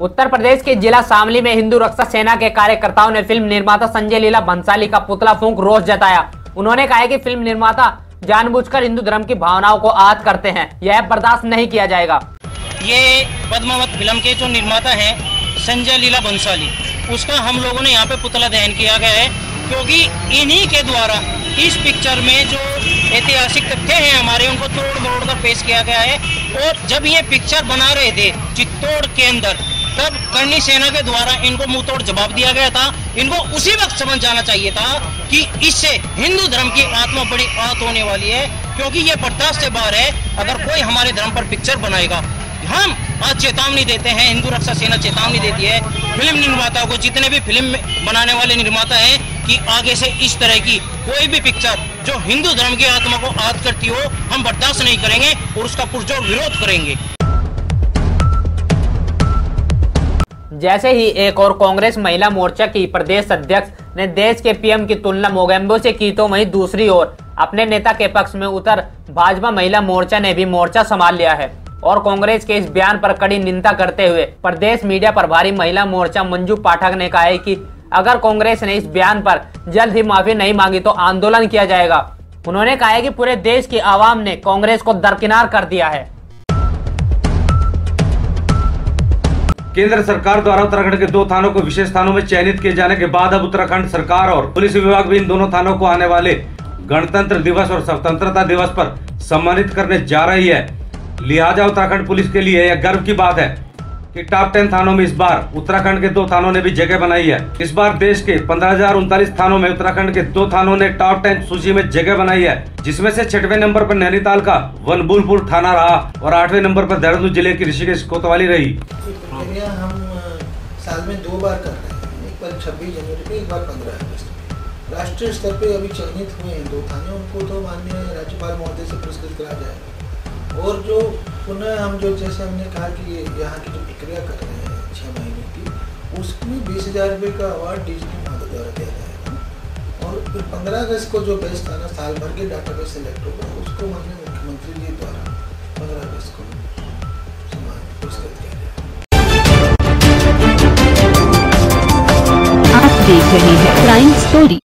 उत्तर प्रदेश के जिला शामली में हिंदू रक्षा सेना के कार्यकर्ताओं ने फिल्म निर्माता संजय लीला भंसाली का पुतला फूंक रोष जताया। उन्होंने कहा कि फिल्म निर्माता जानबूझकर हिंदू धर्म की भावनाओं को आहत करते हैं, यह बर्दाश्त नहीं किया जाएगा। ये पद्मावत फिल्म के जो निर्माता हैं संजय लीला भंसाली, उसका हम लोगों ने यहाँ पे पुतला दहन किया गया है, क्योंकि इन्हीं के द्वारा इस पिक्चर में जो ऐतिहासिक तथ्य हैं हमारे, उनको तोड़ मरोड़ कर पेश किया गया है। और जब ये पिक्चर बना रहे थे चित्तौड़ के अंदर, तब करनी सेना के द्वारा इनको मुंह तोड़ जवाब दिया गया था। इनको उसी वक्त समझ जाना चाहिए था कि इससे हिंदू धर्म की आत्मा बड़ी आहत होने वाली है, क्योंकि ये बर्दाश्त से बाहर है अगर कोई हमारे धर्म पर पिक्चर बनाएगा। हम आज चेतावनी देते हैं, हिंदू रक्षा सेना चेतावनी देती है फिल्म निर्माताओं को, जितने भी फिल्म बनाने वाले निर्माता हैं, कि आगे से इस तरह की कोई भी पिक्चर जो हिंदू धर्म की आत्मा को आहत करती हो, हम बर्दाश्त नहीं करेंगे और उसका पुरजोर विरोध करेंगे। जैसे ही एक और कांग्रेस महिला मोर्चा की प्रदेश अध्यक्ष ने देश के पीएम की तुलना मोगेम्बो से की, तो वहीं दूसरी ओर अपने नेता के पक्ष में उतर भाजपा महिला मोर्चा ने भी मोर्चा संभाल लिया है और कांग्रेस के इस बयान पर कड़ी निंदा करते हुए प्रदेश मीडिया प्रभारी महिला मोर्चा मंजू पाठक ने कहा है कि अगर कांग्रेस ने इस बयान पर जल्द ही माफी नहीं मांगी तो आंदोलन किया जाएगा। उन्होंने कहा है कि पूरे देश की आवाम ने कांग्रेस को दरकिनार कर दिया है। केंद्र सरकार द्वारा उत्तराखंड के 2 थानों को विशेष थानों में चयनित किए जाने के बाद अब उत्तराखंड सरकार और पुलिस विभाग भी इन दोनों थानों को आने वाले गणतंत्र दिवस और स्वतंत्रता दिवस पर सम्मानित करने जा रही है। लिहाजा उत्तराखंड पुलिस के लिए यह गर्व की बात है कि टॉप 10 थानों में इस बार उत्तराखंड के 2 थानों ने भी जगह बनाई है। इस बार देश के 15,039 थानों में उत्तराखंड के 2 थानों ने टॉप 10 सूची में जगह बनाई है, जिसमें से 6वें नंबर पर नैनीताल का वनबुलपुर थाना रहा और 8वें नंबर पर देहरादून जिले की ऋषिकेश कोतवाली रही। हम साल में 2 बार कर रहे हैं, एक बार 26 जनवरी पे, एक बार 15 अगस्त पे। राष्ट्रीय स्तर पे अभी चयनित हुए हैं 2 थाने, उनको तो माननीय राज्यपाल महोदय से पुरस्कृत करा जाएगा। और जो पुनः हम जो जैसे हमने कहा कि यहाँ की जो प्रक्रिया कर रहे हैं 6 महीने की, उसमें 20,000 रुपये का अवार्ड डीजीपी महोदय द्वारा दिया जाएगा। और फिर 15 अगस्त को जो बेस्ट थाना साल भर के डाटाबेस सेलेक्ट होगा, उसको माननीय मुख्यमंत्री जी द्वारा 15 अगस्त को पुरस्कृत किया जाएगा। आप देख रहे हैं क्राइम स्टोरी।